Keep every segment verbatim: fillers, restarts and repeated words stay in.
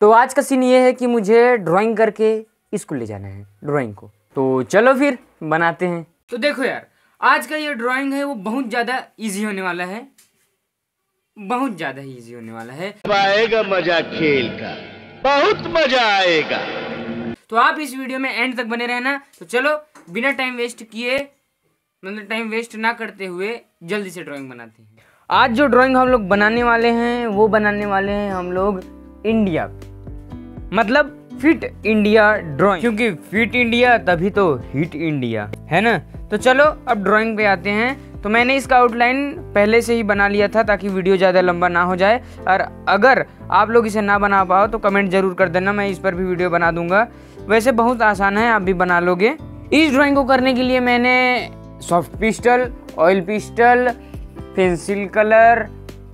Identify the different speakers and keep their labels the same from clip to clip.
Speaker 1: तो आज का सीन ये है कि मुझे ड्राइंग करके स्कूल ले जाना है ड्राइंग को। तो चलो फिर बनाते हैं। तो देखो यार, आज का ये ड्राइंग है वो बहुत ज़्यादा इजी होने वाला है, बहुत ज़्यादा ही इजी होने वाला है।
Speaker 2: आएगा मजा खेल का, बहुत मजा आएगा।
Speaker 1: तो आप इस वीडियो में एंड तक बने रहना। तो चलो बिना टाइम वेस्ट किए, मतलब टाइम वेस्ट ना करते हुए जल्दी से ड्राइंग बनाते हैं। आज जो ड्राइंग हम लोग बनाने वाले हैं वो बनाने वाले हैं हम लोग इंडिया, मतलब फिट इंडिया ड्राइंग, क्योंकि फिट इंडिया तभी तो हिट इंडिया है ना। तो चलो अब ड्राइंग पे आते हैं। तो मैंने इसका आउटलाइन पहले से ही बना लिया था ताकि वीडियो ज़्यादा लंबा ना हो जाए, और अगर आप लोग इसे ना बना पाओ तो कमेंट जरूर कर देना, मैं इस पर भी वीडियो बना दूंगा। वैसे बहुत आसान है, आप भी बना लोगे। इस ड्राइंग को करने के लिए मैंने soft pastel, oil pastel, pencil colour,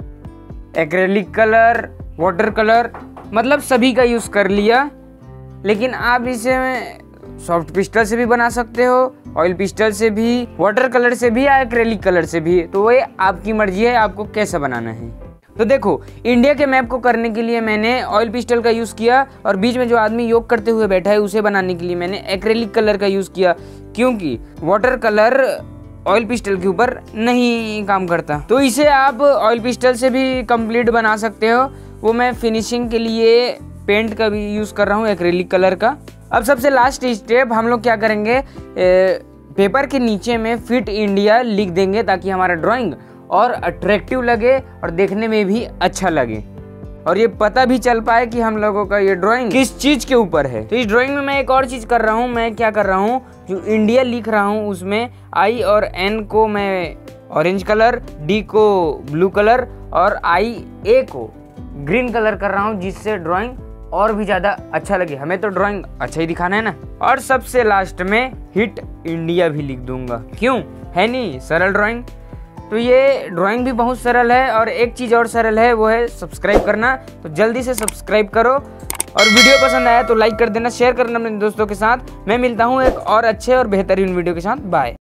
Speaker 1: acrylic colour, water colour, मतलब सभी का यूज़ कर लिया। लेकिन आप इसे सॉफ्ट पिस्टल से भी बना सकते हो, ऑयल पिस्टल से भी, वाटर कलर से भी या एक्रेलिक कलर से भी, तो ये आपकी मर्जी है आपको कैसा बनाना है। तो देखो, इंडिया के मैप को करने के लिए मैंने ऑयल पिस्टल का यूज़ किया, और बीच में जो आदमी योग करते हुए बैठा है उसे बनाने के लिए मैंने एक्रेलिक कलर का यूज़ किया, क्योंकि वाटर कलर ऑयल पिस्टल के ऊपर नहीं काम करता। तो इसे आप ऑयल पिस्टल से भी कंप्लीट बना सकते हो, वो मैं फिनिशिंग के लिए पेंट का भी यूज़ कर रहा हूँ एक्रेलिक कलर का। अब सबसे लास्ट स्टेप हम लोग क्या करेंगे, ए, पेपर के नीचे में फिट इंडिया लिख देंगे ताकि हमारा ड्राइंग और अट्रैक्टिव लगे और देखने में भी अच्छा लगे, और ये पता भी चल पाए कि हम लोगों का ये ड्राइंग किस चीज़ के ऊपर है। तो इस ड्राइंग में मैं एक और चीज़ कर रहा हूँ, मैं क्या कर रहा हूँ, जो इंडिया लिख रहा हूँ उसमें आई और एन को मैं ऑरेंज कलर, डी को ब्लू कलर और आई ए को ग्रीन कलर कर रहा हूँ, जिससे ड्राइंग और भी ज़्यादा अच्छा लगे। हमें तो ड्राइंग अच्छा ही दिखाना है ना। और सबसे लास्ट में हिट इंडिया भी लिख दूंगा, क्यों है नहीं सरल ड्राइंग। तो ये ड्राइंग भी बहुत सरल है, और एक चीज़ और सरल है, वो है सब्सक्राइब करना। तो जल्दी से सब्सक्राइब करो, और वीडियो पसंद आया तो लाइक कर देना, शेयर करना अपने दोस्तों के साथ। मैं मिलता हूँ एक और अच्छे और बेहतरीन वीडियो के साथ। बाय।